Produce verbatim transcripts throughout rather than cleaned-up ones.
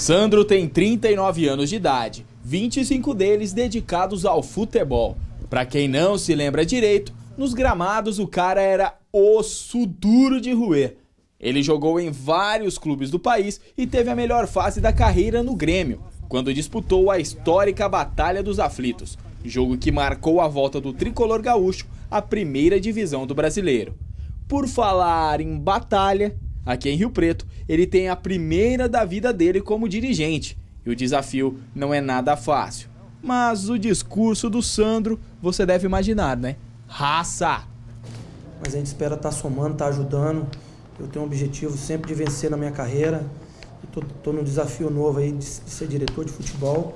Sandro tem trinta e nove anos de idade, vinte e cinco deles dedicados ao futebol. Para quem não se lembra direito, nos gramados o cara era osso duro de roer. Ele jogou em vários clubes do país e teve a melhor fase da carreira no Grêmio, quando disputou a histórica Batalha dos Aflitos, jogo que marcou a volta do tricolor gaúcho à primeira divisão do Brasileiro. Por falar em batalha, aqui em Rio Preto, ele tem a primeira da vida dele como dirigente, e o desafio não é nada fácil. Mas o discurso do Sandro, você deve imaginar, né? Raça! Mas a gente espera estar somando, estar ajudando. Eu tenho um objetivo sempre de vencer na minha carreira. Estou num desafio novo aí de, de ser diretor de futebol,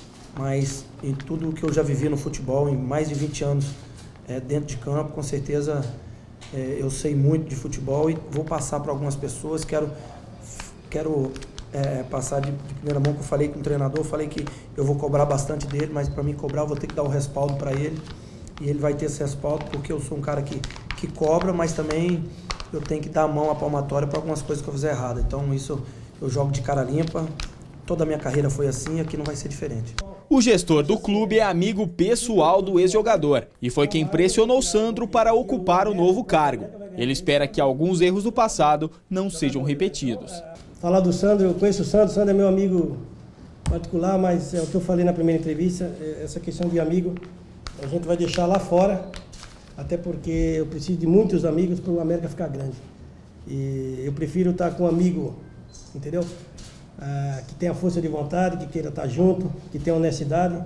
mas em tudo que eu já vivi no futebol, em mais de vinte anos é, dentro de campo, com certeza é, eu sei muito de futebol e vou passar para algumas pessoas. Quero, quero é, passar de, de primeira mão, que eu falei com o treinador, falei que eu vou cobrar bastante dele, mas para mim cobrar eu vou ter que dar o respaldo para ele, e ele vai ter esse respaldo porque eu sou um cara que, que cobra, mas também eu tenho que dar a mão à palmatória para algumas coisas que eu fizer errado. Então isso eu jogo de cara limpa, toda a minha carreira foi assim, aqui não vai ser diferente. O gestor do clube é amigo pessoal do ex-jogador e foi quem pressionou Sandro para ocupar o novo cargo. Ele espera que alguns erros do passado não sejam repetidos. Falar do Sandro, eu conheço o Sandro, o Sandro é meu amigo particular, mas é o que eu falei na primeira entrevista, essa questão de amigo a gente vai deixar lá fora, até porque eu preciso de muitos amigos para o América ficar grande. E eu prefiro estar com um amigo, entendeu? Ah, que tenha força de vontade, que queira estar junto, que tenha honestidade,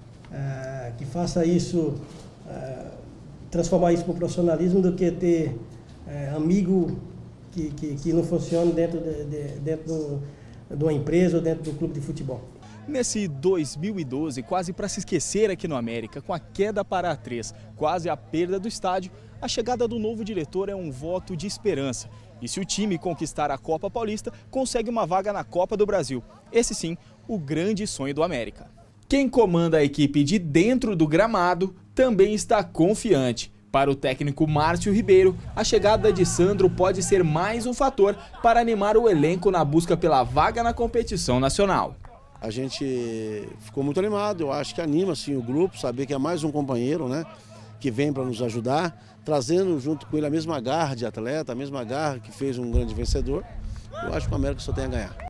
ah, que faça isso, ah, transformar isso para o profissionalismo, do que ter ah, amigo que, que, que não funcione dentro de, de, dentro do, de uma empresa ou dentro do clube de futebol. Nesse dois mil e doze, quase para se esquecer aqui no América, com a queda para a três, quase a perda do estádio, a chegada do novo diretor é um voto de esperança. E se o time conquistar a Copa Paulista, consegue uma vaga na Copa do Brasil. Esse sim, o grande sonho do América. Quem comanda a equipe de dentro do gramado também está confiante. Para o técnico Márcio Ribeiro, a chegada de Sandro pode ser mais um fator para animar o elenco na busca pela vaga na competição nacional. A gente ficou muito animado, eu acho que anima assim, o grupo, saber que é mais um companheiro, né, que vem para nos ajudar, trazendo junto com ele a mesma garra de atleta, a mesma garra que fez um grande vencedor. Eu acho que o América só tem a ganhar.